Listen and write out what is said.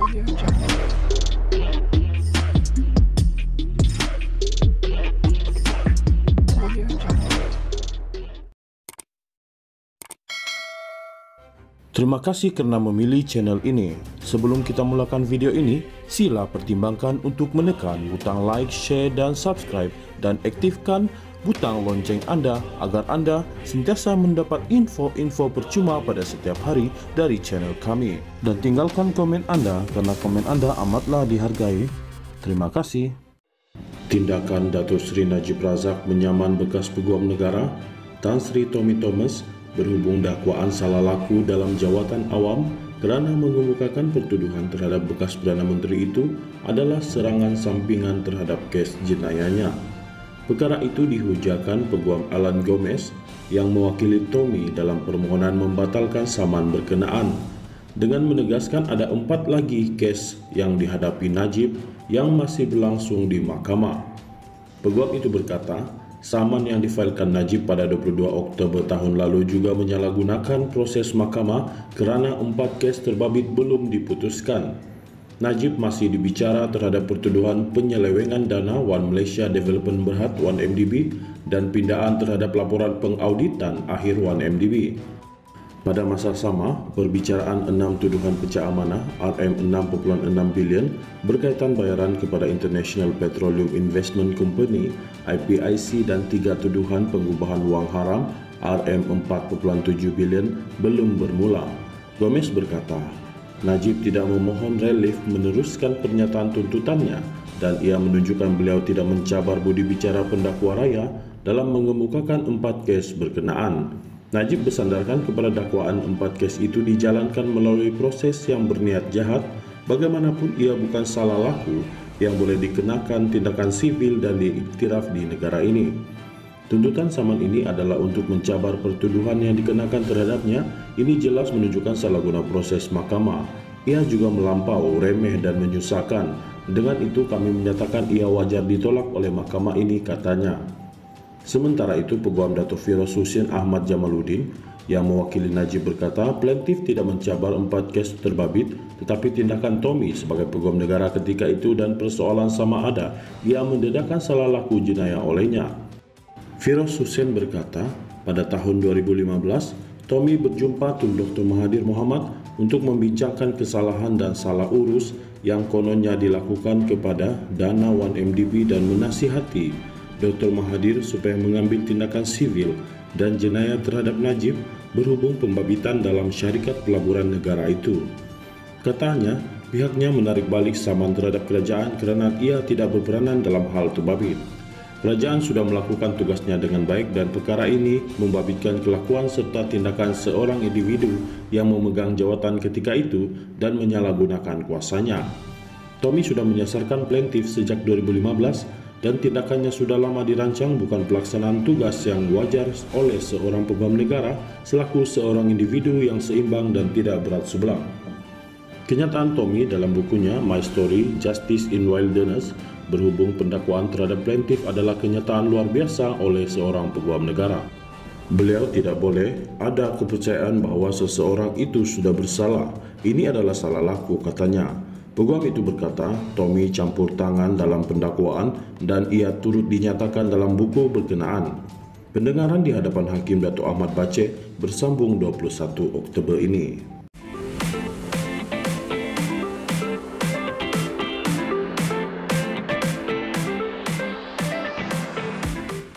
Terima kasih karena memilih channel ini. Sebelum kita mulakan video ini, sila pertimbangkan untuk menekan butang like, share, dan subscribe, dan aktifkan butang lonceng Anda agar Anda sentiasa mendapat info-info percuma pada setiap hari dari channel kami. Dan tinggalkan komen Anda karena komen Anda amatlah dihargai. Terima kasih. Tindakan Datuk Seri Najib Razak menyaman bekas Peguam Negara Tan Sri Tommy Thomas berhubung dakwaan salah laku dalam jawatan awam kerana mengemukakan pertuduhan terhadap bekas Perdana Menteri itu adalah serangan sampingan terhadap kes jenayahnya. Perkara itu dihujahkan Peguam Alan Gomez yang mewakili Tommy dalam permohonan membatalkan saman berkenaan dengan menegaskan ada 4 lagi kes yang dihadapi Najib yang masih berlangsung di mahkamah. Peguam itu berkata, saman yang difailkan Najib pada 22 Oktober tahun lalu juga menyalahgunakan proses mahkamah kerana 4 kes terbabit belum diputuskan. Najib masih dibicara terhadap pertuduhan penyelewengan dana One Malaysia Development Berhad 1MDB dan pindaan terhadap laporan pengauditan akhir 1MDB. Pada masa sama, perbicaraan 6 tuduhan pecah amanah RM6.6 bilion berkaitan bayaran kepada International Petroleum Investment Company IPIC dan 3 tuduhan pengubahan wang haram RM4.7 bilion belum bermula. Gomez berkata, Najib tidak memohon relief meneruskan pernyataan tuntutannya dan ia menunjukkan beliau tidak mencabar budi bicara pendakwa raya dalam mengemukakan 4 kes berkenaan. Najib bersandarkan kepada dakwaan 4 kes itu dijalankan melalui proses yang berniat jahat, bagaimanapun ia bukan salah laku yang boleh dikenakan tindakan sivil dan diiktiraf di negara ini. Tuntutan saman ini adalah untuk mencabar pertuduhan yang dikenakan terhadapnya. Ini jelas menunjukkan salah guna proses mahkamah. Ia juga melampau, remeh dan menyusahkan. Dengan itu kami menyatakan ia wajar ditolak oleh mahkamah ini, katanya. Sementara itu, Peguam Datuk Firoz Hussein Ahmad Jamaluddin yang mewakili Najib berkata, plaintiff tidak mencabar 4 kes terbabit, tetapi tindakan Tommy sebagai Peguam Negara ketika itu dan persoalan sama ada ia mendedahkan salah laku jenayah olehnya. Firoz Hussein berkata, pada tahun 2015, Tommy berjumpa Tun Dr. Mahathir Mohamad untuk membincangkan kesalahan dan salah urus yang kononnya dilakukan kepada dana 1MDB dan menasihati Dr. Mahathir supaya mengambil tindakan sivil dan jenayah terhadap Najib berhubung pembabitan dalam syarikat pelaburan negara itu. Katanya, pihaknya menarik balik saman terhadap kerajaan kerana ia tidak berperanan dalam hal terbabit. Kerajaan sudah melakukan tugasnya dengan baik dan perkara ini membabitkan kelakuan serta tindakan seorang individu yang memegang jawatan ketika itu dan menyalahgunakan kuasanya. Tommy sudah menyasarkan plaintiff sejak 2015 dan tindakannya sudah lama dirancang bukan pelaksanaan tugas yang wajar oleh seorang peguam negara selaku seorang individu yang seimbang dan tidak berat sebelah. Kenyataan Tommy dalam bukunya My Story, Justice in Wilderness berhubung pendakwaan terhadap plaintiff adalah kenyataan luar biasa oleh seorang peguam negara. Beliau tidak boleh ada kepercayaan bahawa seseorang itu sudah bersalah. Ini adalah salah laku, katanya. Peguam itu berkata, Tommy campur tangan dalam pendakwaan dan ia turut dinyatakan dalam buku berkenaan. Pendengaran di hadapan Hakim Datuk Ahmad Baceh bersambung 21 Oktober ini.